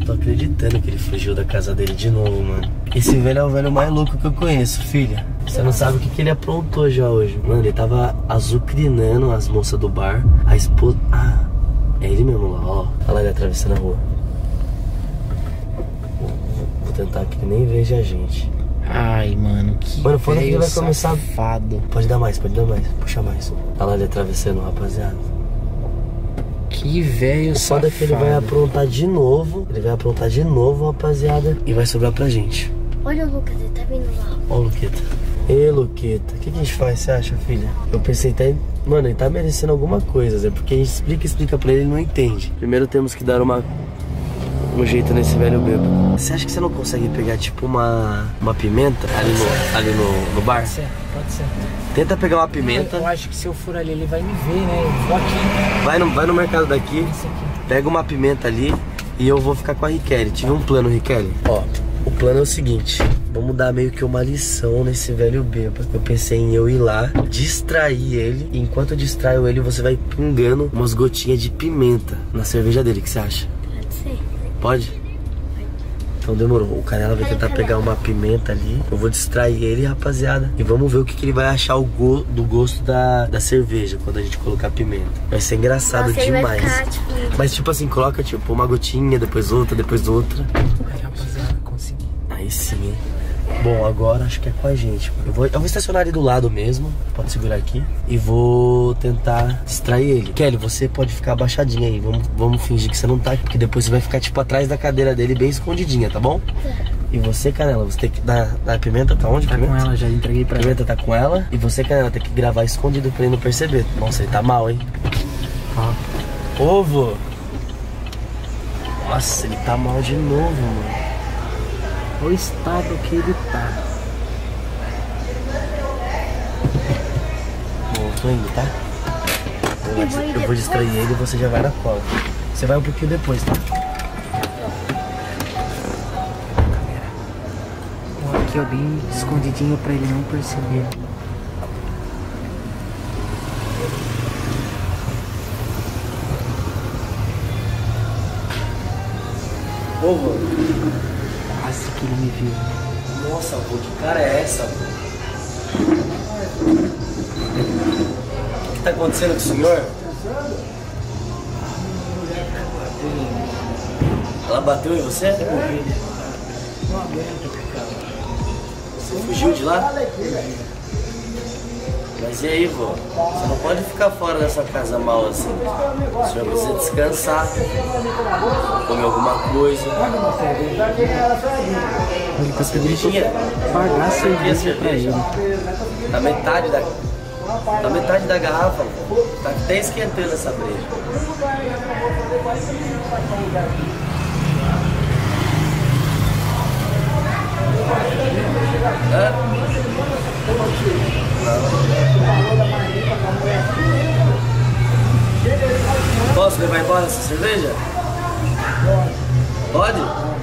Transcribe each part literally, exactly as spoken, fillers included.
Tô acreditando que ele fugiu da casa dele de novo, mano. Esse velho é o velho mais louco que eu conheço, filha. Você não sabe o que, que ele aprontou já hoje. Mano, ele tava azucrinando as moças do bar. A esposa... Ah, é ele mesmo lá, ó. Olha lá ele atravessando a rua. Vou, vou tentar que ele nem veja a gente. Ai, mano, que Mano, quando que ele vai começar... safado. Pode dar mais, pode dar mais. Puxa mais. Olha lá ele atravessando, rapaziada. Que velho safado. Foda que ele vai aprontar de novo. Ele vai aprontar de novo, rapaziada. E vai sobrar pra gente. Olha o Lucas, ele tá vindo lá. Olha o Luqueta. Ei, Luqueta, o que, que a gente faz, você acha, filha? Eu pensei até... Mano, ele tá merecendo alguma coisa, Zé. Porque a gente explica, explica pra ele, ele não entende. Primeiro temos que dar uma... um jeito nesse velho bêbado. Você acha que você não consegue pegar, tipo, uma... uma pimenta ali no, ali no, no bar? Pode ser, pode ser. Tenta pegar uma pimenta. Eu, eu acho que se eu for ali, ele vai me ver, né? Eu vou aqui. Vai no, vai no mercado daqui, Esse aqui. pega uma pimenta ali e eu vou ficar com a Riquelme. Tive um plano, Riquelme. Ó, o plano é o seguinte. Vamos dar meio que uma lição nesse velho bêbado. Eu pensei em eu ir lá, distrair ele. E enquanto eu distraio ele, você vai pingando umas gotinhas de pimenta na cerveja dele. O que você acha? Pode ser. Pode? Então demorou. O Canela vai tentar pegar uma pimenta ali. Eu vou distrair ele, rapaziada. E vamos ver o que, que ele vai achar o go do gosto da, da cerveja quando a gente colocar pimenta. Vai ser engraçado. Nossa, demais. Ficar, tipo... Mas tipo assim, coloca tipo uma gotinha, depois outra, depois outra. Aí, rapaziada, consegui. Aí sim, hein? Bom, agora acho que é com a gente. Eu vou, eu vou estacionar ali do lado mesmo. Pode segurar aqui. E vou tentar distrair ele. Kelly, você pode ficar abaixadinha aí. Vamos, vamos fingir que você não tá aqui. Porque depois você vai ficar tipo atrás da cadeira dele, bem escondidinha, tá bom? E você, Canela, você tem que dar... dar pimenta, tá onde? Tá Pimenta? com ela, já entreguei pra ela. Pimenta tá com ela. E você, Canela, tem que gravar escondido pra ele não perceber. Nossa, ele tá mal, hein? Ó. Ovo! Nossa, ele tá mal de novo, mano. O estado que ele tá. Bom, eu tô indo, tá? Eu vou, eu vou distrair ele e você já vai na cola. Você vai um pouquinho depois, tá? Vou aqui, ó, bem escondidinho pra ele não perceber. Ovo! Quase que ele me viu. Nossa, pô, que cara é essa, pô? O que tá acontecendo com o senhor? Ela bateu em você? Você fugiu de lá? Mas e aí, vô? Você não pode ficar fora dessa casa mal assim. O senhor precisa descansar, comer alguma coisa. Ele tá pedindo pagar a cerveja pra ele. Na metade da, na metade da garrafa, vô. Tá até esquentando essa breja. Hã? Posso levar embora essa cerveja? Pode?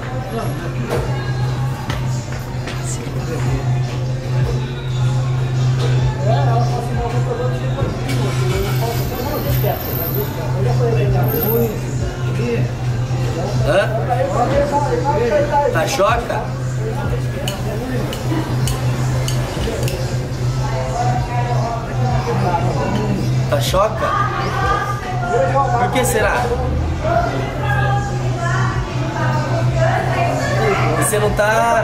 Hã? Tá choca? Tá choca? Por que será? Você não tá...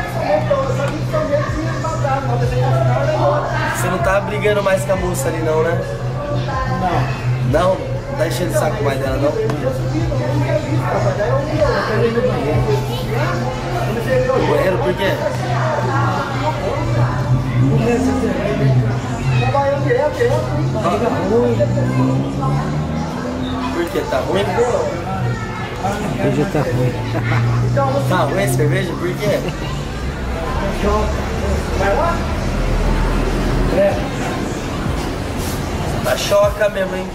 Você não tá brigando mais com a moça ali não, né? Não. Não? Não tá enchendo o saco mais dela não? No banheiro, por quê? Por que? Tá ruim? Hoje tá ruim. Tá ruim a cerveja? Por quê? Tá choca mesmo, hein?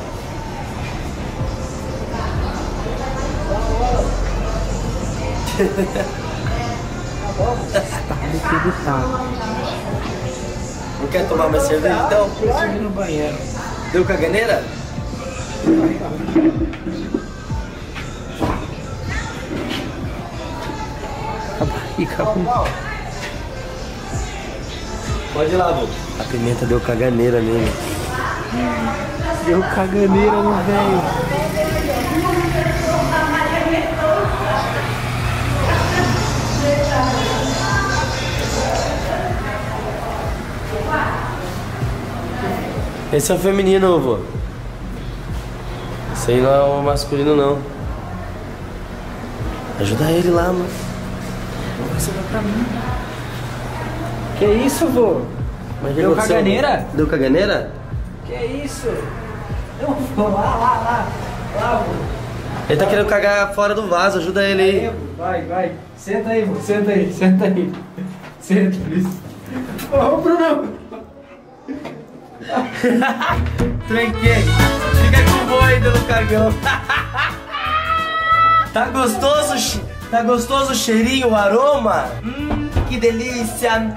Estado que ele tá. Não quer tomar mais cerveja então? Preciso ir no banheiro. Deu caganeira? Fica ruim. Pode ir lá, vô. A pimenta deu caganeira nele. Deu caganeira no velho. Esse é o feminino, vô. Esse aí não é o masculino, não. Ajuda ele lá, mano. Você vai pra mim. Que isso, vô? Mas Deu aconteceu? caganeira? Deu caganeira? Que isso? Eu vou lá, lá, lá. Lá, vô. Ele tá querendo cagar fora do vaso, ajuda ele aí. Vai, vai. Senta aí, vô. Senta aí, senta aí. Senta, Luiz. Ô, Bruno. Tranquei. Fica com o vô aí dando cagão. Tá gostoso, che- tá gostoso o cheirinho, o aroma? Hum, que delícia.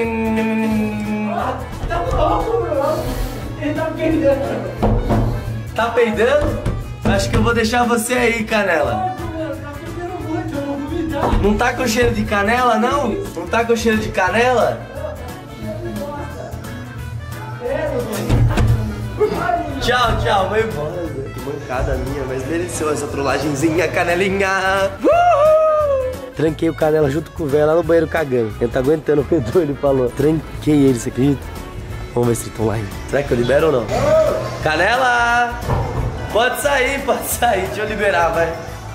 Tá louco, Bruno. Ele tá peidando. Tá peidando? Acho que eu vou deixar você aí, Canela. Tá peidando muito, eu vou vomitar. Não tá com cheiro de canela, não? Não tá com cheiro de canela? Tchau, tchau, vou embora. Que mancada minha, mas mereceu essa trollagenzinha, Canelinha. Uhul! Tranquei o Canela junto com o velho lá no banheiro cagando. Ele tá aguentando o Pedro, ele falou. Tranquei ele, você acredita? Vamos ver se eles estão lá ainda. Será que eu libero ou não? Canela! Pode sair, pode sair. Deixa eu liberar, vai.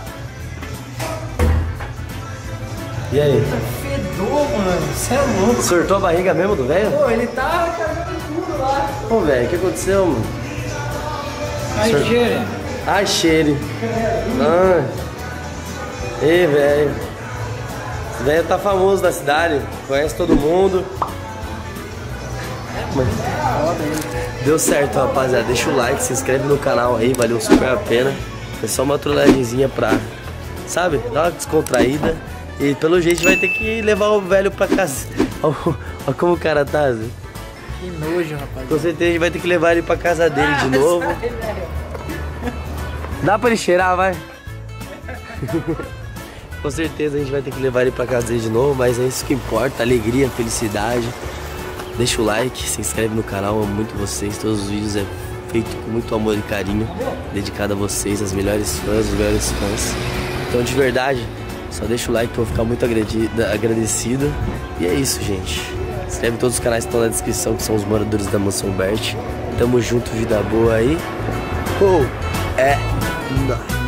E aí? Fedor, mano. Você é louco. Surtou a barriga mesmo do velho? Pô, ele tá cagando tudo lá. Ô, velho, o que aconteceu, mano? Aí, Sur- cheira. Ai, cheiro. Ah. Ei, velho. Esse velho tá famoso na cidade. Conhece todo mundo. Mas... Deu certo, rapaziada. Deixa o like, se inscreve no canal aí. Valeu super a pena. É só uma trollagenzinha pra... Sabe? Dar uma descontraída. E pelo jeito vai ter que levar o velho pra casa. Olha como o cara tá, Zé. Que nojo, rapaz. Com certeza a gente vai ter que levar ele pra casa dele de novo. Dá pra ele cheirar, vai? Com certeza a gente vai ter que levar ele pra casa dele de novo, mas é isso que importa, alegria, felicidade. Deixa o like, se inscreve no canal, amo muito vocês. Todos os vídeos é feito com muito amor e carinho, dedicado a vocês, as melhores fãs, os melhores fãs. Então, de verdade, só deixa o like que eu vou ficar muito agradecido. E é isso, gente. Se inscreve em todos os canais que estão na descrição, que são os moradores da Mansão Bert. Tamo junto, vida boa aí. Oh, é nóis.